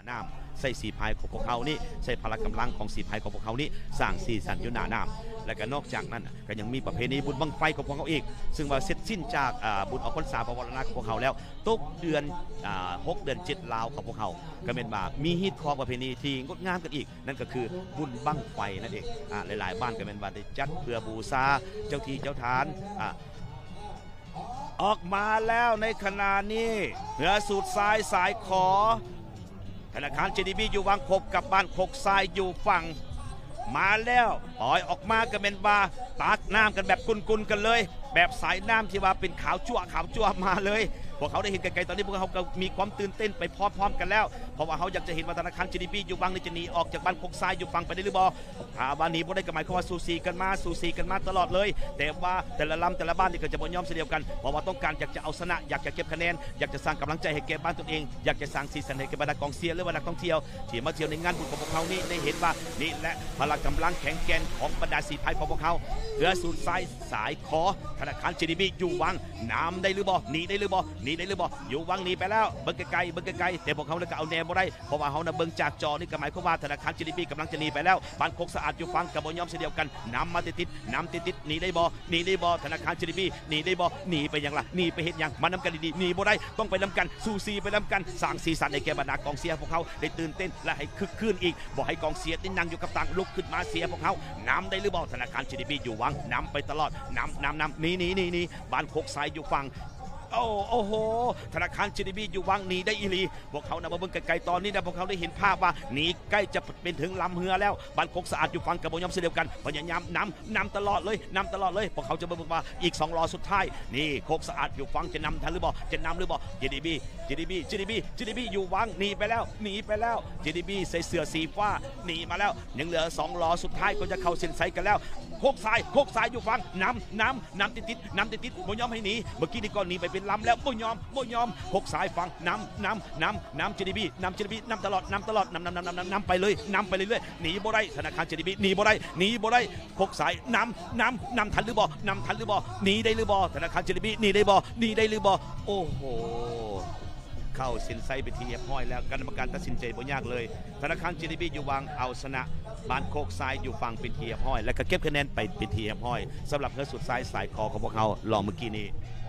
น้ำใส่สีพายของพวกเขานี่ใส่พละกำลังของสีพายของพวกเขานี่สร้างสีสันอยู่หน้าน้ำและก็นอกจากนั้นก็ยังมีประเพณีบุญบังไฟของพวกเขาอีกซึ่งว่าเสร็จสิ้นจากบุญออกพรรษาพระวรณะของพวกเขาแล้วตกเดือน6 เดือน 7ลาวของพวกเขาก็เป็นว่ามีฮิตคองประเพณีที่งดงามกันอีกนั่นก็คือบุญบังไฟนั่นเองหลายๆบ้านก็เป็นว่าได้จัดเพื่อบูชาเจ้าที่เจ้าทานออกมาแล้วในขณะนี้เหนือสูตรทรายสายขอธนาคาร JDB อยู่วังคบกับบ้านโคกทรายอยู่ฝั่งมาแล้วปล่อยออกมาก็เป็นว่าตักน้ำกันแบบกุนๆกันเลยแบบสายน้ำที่ว่าเป็นขาวจั่วมาเลยพวกเขาได้เห็นไกลๆตอนนี้พวกเขาก็มีความตื่นเต้นไปพร้อมๆกันแล้วเพราะว่าเขาอยากจะเห็นว่าธนาคาร JDB อยู่วังนี่จะหนีออกจากบ้านโคกทรายอยู่ฝั่งไปได้หรือบ่ถ้าบ้านนี้บ่ได้ก็หมายความว่าสูสีกันมาตลอดเลยแต่ว่าแต่ละลำแต่ละบ้านนี่ก็จะบ่ยอมเสียเดียวกันเพราะว่าต้องการอยากจะเอาชนะอยากจะเก็บคะแนนอยากจะสร้างกำลังใจให้แก่บ้านตนเองอยากจะสร้างสีสันให้แก่บรรดากองเชียร์หรือว่านักท่องเที่ยวที่มาเที่ยวในงานบุญของพวกเขานี่ได้เห็นว่านี่แหละพละกำลังแข็งแกร่งของบรรดาสีพายของพวกเขาเรือสูตรสายคอธนาคาร JDB อยู่วังน้ำได้หรือบ่หนีได้หรือบ่อยู่วังหนีไปแล้วเบิ่งไกลแต่พวกเขาเลยก็เอาแนวบ่ได้เพราะว่าเขาเบิ่งจากจอนี่ก็หมายความว่าธนาคาร JDB กำลังจะหนีไปแล้วบ้านโคกสะอาดอยู่ฟังกับบ่ยอมเสียเดียวกันน้ำมาติดหนีได้บ่ธนาคาร JDB หนีได้บ่หนีไปยังล่ะหนีไปเฮ็ดยังมานำกันดีๆหนีบ่ได้ต้องไปนำกันสู้ซีไปนำกันสร้างสีสันให้แก่บรรดากองเชียร์พวกเขาได้ตื่นเต้นและให้คึกคืนอีกบ่ให้กองเชียร์ที่นั่งอยู่กับต่างลุกขึ้นมาเสียพวกเขาน้ำได้หรือบ่ธนาคาร JDB อยู่วังน้ำไปตลอดน้ำหนีบ้านโคกทรายอยู่ฟังโอ้โหธนาคาร JDB อยู่วังหนีได้อีหลีพวกเขานะมาเบิ่งไกลๆตอนนี้นะพวกเขาได้เห็นภาพว่าหนีใกล้จะเป็นถึงลำเรือแล้วบ้านโคกสะอาดอยู่ฟังกับบ่ยอมเสียเดียวกันพยายามนำตลอดเลยพวกเขาจะเบิ่งว่าอีก2ล้อสุดท้ายนี่โคกสะอาดอยู่ฟังจะนำทันหรือบ่JDB อยู่วังหนีไปแล้ว JDB ใส่เสื้อสีฟ้าหนีมาแล้วยังเหลือ2ล้อสุดท้ายก็จะเข้าเส้นชัยกันแล้วโคกทรายอยู่ฟังน้ำติดบ่ยอมให้หนีเมื่อกี้นี่ก็หนีไปเป็นลำแล้วบ่ยอมโคกทรายฟังน้ำ JDB นำตลอดนำไปเลยหนีบ่ได้ธนาคาร JDB หนีบ่ได้โคกทรายนำทันหรือบ่หนีได้หรือบ่ธนาคาร JDB หนีได้หรือบ่โอ้โหเข้าเส้นชัยไปทีเรียบร้อยแล้วกรรมการตัดสินใจบ่ยากเลยธนาคาร JDB อยู่วังเอาชนะบ้านโคกทรายอยู่ฝั่งเป็นทีเรียบร้อยและก็เก็บคะแนนไปเป็นทีเรียบร้อยสำหรับเรือสุดสายคอของพวกเขาลองเมื่อกี้นี้